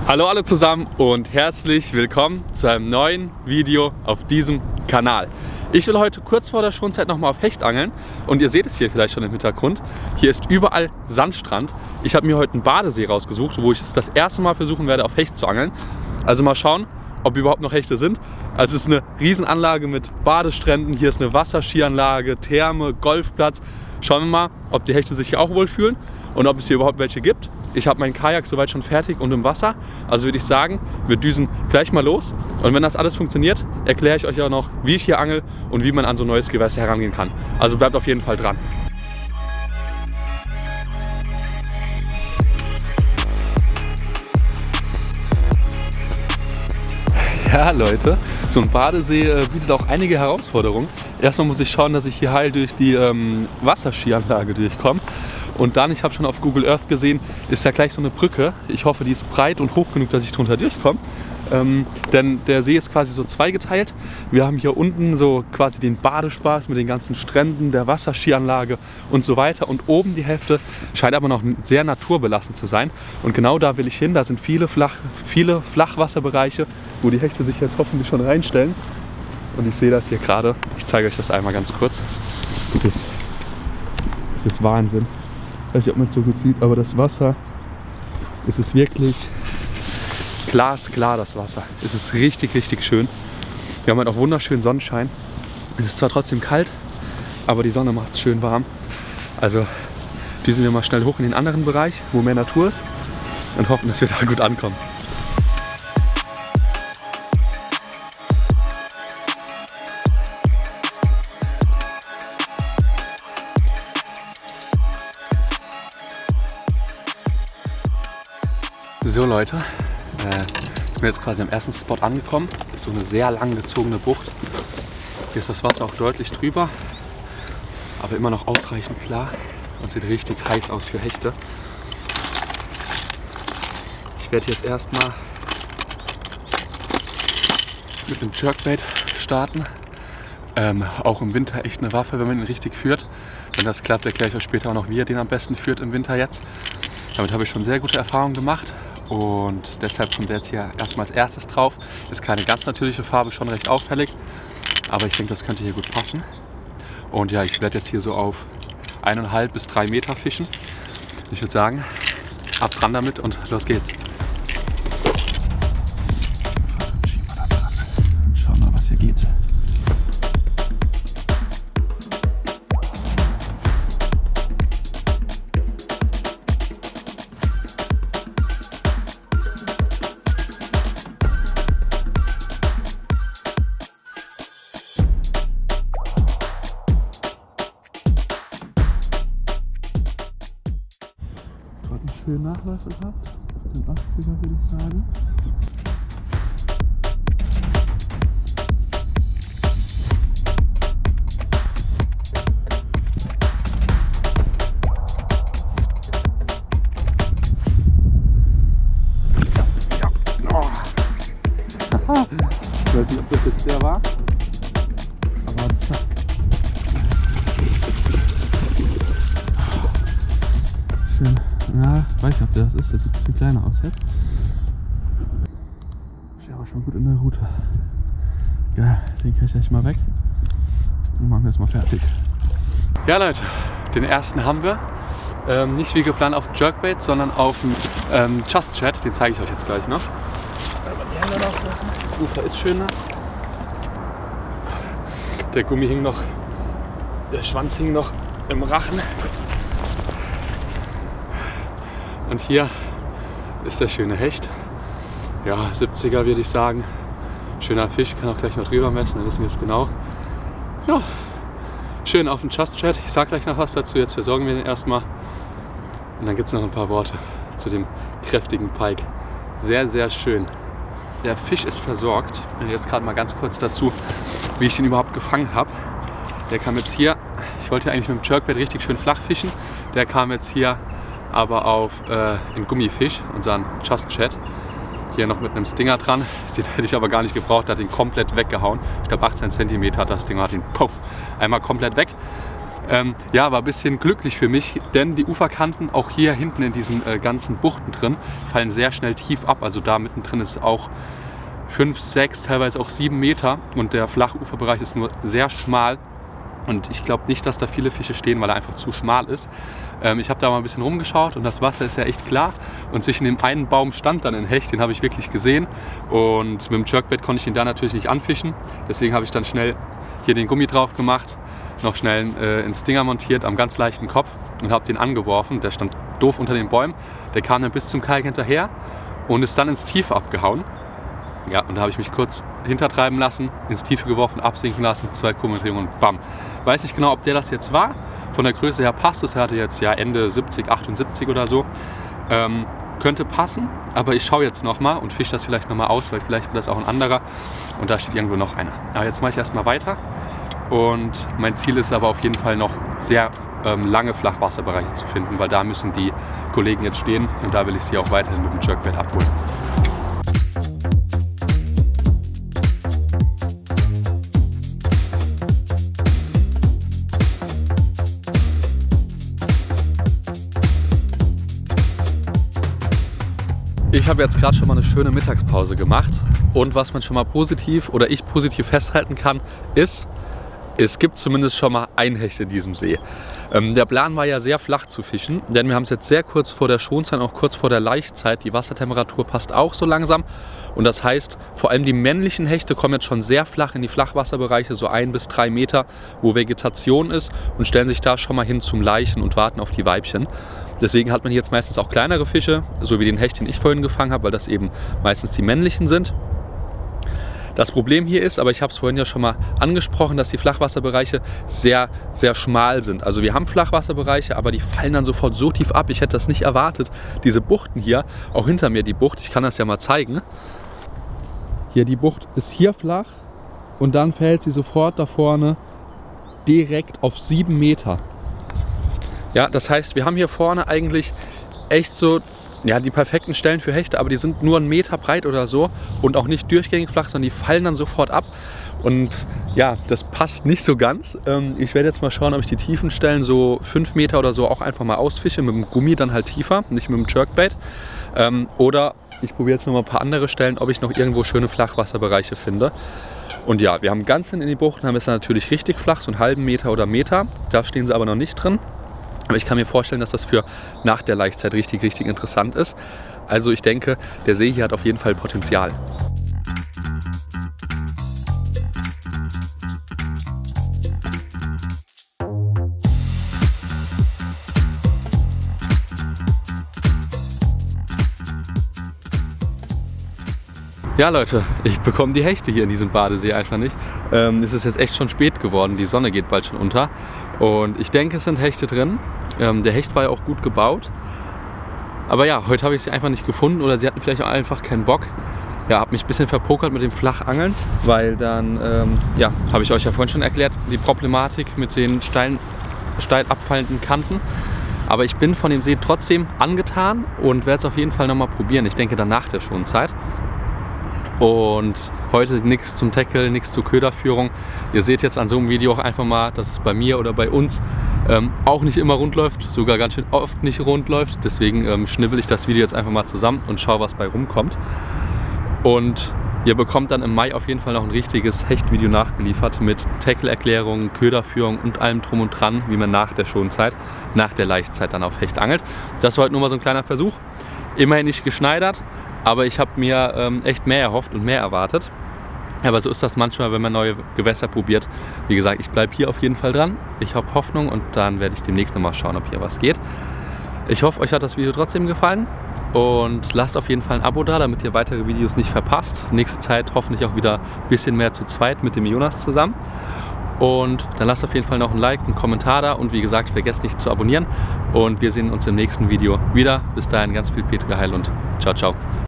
Hallo alle zusammen und herzlich willkommen zu einem neuen Video auf diesem Kanal. Ich will heute kurz vor der Schonzeit nochmal auf Hecht angeln und ihr seht es hier vielleicht schon im Hintergrund. Hier ist überall Sandstrand. Ich habe mir heute einen Badesee rausgesucht, wo ich es das erste Mal versuchen werde, auf Hecht zu angeln. Also mal schauen, ob überhaupt noch Hechte sind. Also es ist eine Riesenanlage mit Badestränden, hier ist eine Wasserskianlage, Therme, Golfplatz. Schauen wir mal, ob die Hechte sich hier auch wohlfühlen und ob es hier überhaupt welche gibt. Ich habe meinen Kajak soweit schon fertig und im Wasser, also würde ich sagen, wir düsen gleich mal los. Und wenn das alles funktioniert, erkläre ich euch auch noch, wie ich hier angel und wie man an so ein neues Gewässer herangehen kann. Also bleibt auf jeden Fall dran. Ja Leute, so ein Badesee bietet auch einige Herausforderungen. Erstmal muss ich schauen, dass ich hier heil durch die Wasserskianlage durchkomme. Und dann, ich habe schon auf Google Earth gesehen, ist da gleich so eine Brücke. Ich hoffe, die ist breit und hoch genug, dass ich drunter durchkomme. Denn der See ist quasi so zweigeteilt. Wir haben hier unten so quasi den Badespaß mit den ganzen Stränden, der Wasserskianlage und so weiter. Und oben die Hälfte scheint aber noch sehr naturbelassen zu sein. Und genau da will ich hin. Da sind viele Flachwasserbereiche, wo die Hechte sich jetzt hoffentlich schon reinstellen. Und ich sehe das hier gerade. Ich zeige euch das einmal ganz kurz. Das ist Wahnsinn. Ich weiß nicht, ob man es so gut sieht, aber das Wasser, es ist wirklich glasklar, das Wasser. Es ist richtig, richtig schön. Wir haben halt auch wunderschönen Sonnenschein. Es ist zwar trotzdem kalt, aber die Sonne macht es schön warm. Also düsen wir mal schnell hoch in den anderen Bereich, wo mehr Natur ist und hoffen, dass wir da gut ankommen. So Leute, ich bin jetzt quasi am ersten Spot angekommen. Das ist so eine sehr lang gezogene Bucht. Hier ist das Wasser auch deutlich drüber, aber immer noch ausreichend klar und sieht richtig heiß aus für Hechte. Ich werde jetzt erstmal mit dem Jerkbait starten. Auch im Winter echt eine Waffe, wenn man ihn richtig führt. Wenn das klappt, erkläre ich euch später auch noch, wie ihr den am besten führt im Winter jetzt. Damit habe ich schon sehr gute Erfahrungen gemacht. Und deshalb kommt der jetzt hier erstmal als erstes drauf. Ist keine ganz natürliche Farbe, schon recht auffällig. Aber ich denke, das könnte hier gut passen. Und ja, ich werde jetzt hier so auf 1,5 bis 3 Meter fischen. Ich würde sagen, ab dran damit und los geht's. Schauen wir mal, was hier geht. Schönen Nachläufe gehabt, den 80er würde ich sagen. Ich weiß nicht, ob das jetzt der war, aber zack. Schön. Ja, ich weiß nicht, ob der das ist. Der sieht ein bisschen kleiner aus jetzt. Ist aber schon gut in der Route. Ja, den kriege ich gleich mal weg. Und machen wir jetzt mal fertig. Ja Leute, den ersten haben wir. Nicht wie geplant auf Jerkbait, sondern auf einen Just Chat. Den zeige ich euch jetzt gleich noch. Die Hände noch. Das Ufer ist schön nass. Der Gummi hing noch. Der Schwanz hing noch im Rachen. Und hier ist der schöne Hecht. Ja, 70er würde ich sagen. Schöner Fisch, kann auch gleich mal drüber messen, dann wissen wir es genau. Ja, schön auf dem Just Chat. Ich sage gleich noch was dazu, jetzt versorgen wir den erstmal. Und dann gibt es noch ein paar Worte zu dem kräftigen Pike. Sehr, sehr schön. Der Fisch ist versorgt. Und jetzt gerade mal ganz kurz dazu, wie ich den überhaupt gefangen habe. Der kam jetzt hier, ich wollte eigentlich mit dem Jerkbait richtig schön flach fischen. Der kam jetzt hier aber auf einen Gummifisch, unseren Just Chat. Hier noch mit einem Stinger dran. Den hätte ich aber gar nicht gebraucht, der hat ihn komplett weggehauen. Ich glaube 18 cm hat das Ding, hat ihn puff, einmal komplett weg. Ja, war ein bisschen glücklich für mich, denn die Uferkanten auch hier hinten in diesen ganzen Buchten drin fallen sehr schnell tief ab. Also da mittendrin ist auch 5, 6, teilweise auch 7 Meter und der Flachuferbereich ist nur sehr schmal. Und ich glaube nicht, dass da viele Fische stehen, weil er einfach zu schmal ist. Ich habe da mal ein bisschen rumgeschaut und das Wasser ist ja echt klar. Und zwischen dem einen Baum stand dann ein Hecht, den habe ich wirklich gesehen. Und mit dem Jerkbait konnte ich ihn da natürlich nicht anfischen. Deswegen habe ich dann schnell hier den Gummi drauf gemacht, noch schnell einen Stinger montiert am ganz leichten Kopf und habe den angeworfen. Der stand doof unter den Bäumen. Der kam dann bis zum Kalk hinterher und ist dann ins Tiefe abgehauen. Ja, und da habe ich mich kurz hintertreiben lassen, ins Tiefe geworfen, absinken lassen, 2 Kurvendrehungen und bam. Weiß nicht genau, ob der das jetzt war. Von der Größe her passt es. Er hatte jetzt ja Ende 70, 78 oder so. Könnte passen, aber ich schaue jetzt nochmal und fische das vielleicht nochmal aus, weil vielleicht wird das auch ein anderer. Und da steht irgendwo noch einer. Aber jetzt mache ich erstmal weiter. Und mein Ziel ist aber auf jeden Fall noch sehr lange Flachwasserbereiche zu finden, weil da müssen die Kollegen jetzt stehen und da will ich sie auch weiterhin mit dem Jerkbait abholen. Ich habe jetzt gerade schon mal eine schöne Mittagspause gemacht und was man schon mal positiv oder ich positiv festhalten kann, ist, es gibt zumindest schon mal ein Hecht in diesem See. Der Plan war ja sehr flach zu fischen, denn wir haben es jetzt sehr kurz vor der Schonzeit, auch kurz vor der Laichzeit. Die Wassertemperatur passt auch so langsam und das heißt, vor allem die männlichen Hechte kommen jetzt schon sehr flach in die Flachwasserbereiche, so 1 bis 3 Meter, wo Vegetation ist und stellen sich da schon mal hin zum Laichen und warten auf die Weibchen. Deswegen hat man jetzt meistens auch kleinere Fische, so wie den Hecht, den ich vorhin gefangen habe, weil das eben meistens die männlichen sind. Das Problem hier ist, aber ich habe es vorhin ja schon mal angesprochen, dass die Flachwasserbereiche sehr, sehr schmal sind. Also wir haben Flachwasserbereiche, aber die fallen dann sofort so tief ab. Ich hätte das nicht erwartet. Diese Buchten hier, auch hinter mir die Bucht, ich kann das ja mal zeigen. Hier die Bucht ist hier flach und dann fällt sie sofort da vorne direkt auf 7 Meter. Ja, das heißt, wir haben hier vorne eigentlich echt so, ja, die perfekten Stellen für Hechte, aber die sind nur 1 Meter breit oder so und auch nicht durchgängig flach, sondern die fallen dann sofort ab. Und ja, das passt nicht so ganz. Ich werde jetzt mal schauen, ob ich die tiefen Stellen so 5 Meter oder so auch einfach mal ausfische, mit dem Gummi dann halt tiefer, nicht mit dem Jerkbait. Oder ich probiere jetzt noch mal ein paar andere Stellen, ob ich noch irgendwo schöne Flachwasserbereiche finde. Und ja, wir haben ganz in die Buchten, haben es dann natürlich richtig flach, so einen halben Meter oder Meter. Da stehen sie aber noch nicht drin. Aber ich kann mir vorstellen, dass das für nach der Laichzeit richtig, richtig interessant ist. Also ich denke, der See hier hat auf jeden Fall Potenzial. Ja Leute, ich bekomme die Hechte hier in diesem Badesee einfach nicht. Es ist jetzt echt schon spät geworden, die Sonne geht bald schon unter. Und ich denke, es sind Hechte drin. Der Hecht war ja auch gut gebaut. Aber ja, heute habe ich sie einfach nicht gefunden oder sie hatten vielleicht auch einfach keinen Bock. Ja, habe mich ein bisschen verpokert mit dem Flachangeln, weil dann, ja, habe ich euch ja vorhin schon erklärt, die Problematik mit den steil abfallenden Kanten. Aber ich bin von dem See trotzdem angetan und werde es auf jeden Fall nochmal probieren. Ich denke dann nach der Schonzeit. Und heute nichts zum Tackle, nichts zur Köderführung. Ihr seht jetzt an so einem Video auch einfach mal, dass es bei mir oder bei uns auch nicht immer rund läuft, sogar ganz schön oft nicht rund läuft. Deswegen schnibbel ich das Video jetzt einfach mal zusammen und schaue, was bei rumkommt. Und ihr bekommt dann im Mai auf jeden Fall noch ein richtiges Hechtvideo nachgeliefert mit Tackle-Erklärungen, Köderführung und allem drum und dran, wie man nach der Schonzeit, nach der Laichzeit dann auf Hecht angelt. Das war heute nur mal so ein kleiner Versuch. Immerhin nicht geschneidert. Aber ich habe mir echt mehr erhofft und mehr erwartet. Aber so ist das manchmal, wenn man neue Gewässer probiert. Wie gesagt, ich bleibe hier auf jeden Fall dran. Ich habe Hoffnung und dann werde ich demnächst noch mal schauen, ob hier was geht. Ich hoffe, euch hat das Video trotzdem gefallen. Und lasst auf jeden Fall ein Abo da, damit ihr weitere Videos nicht verpasst. Nächste Zeit hoffentlich auch wieder ein bisschen mehr zu zweit mit dem Jonas zusammen. Und dann lasst auf jeden Fall noch ein Like, einen Kommentar da und wie gesagt, vergesst nicht zu abonnieren. Und wir sehen uns im nächsten Video wieder. Bis dahin ganz viel Petra Heil und ciao, ciao.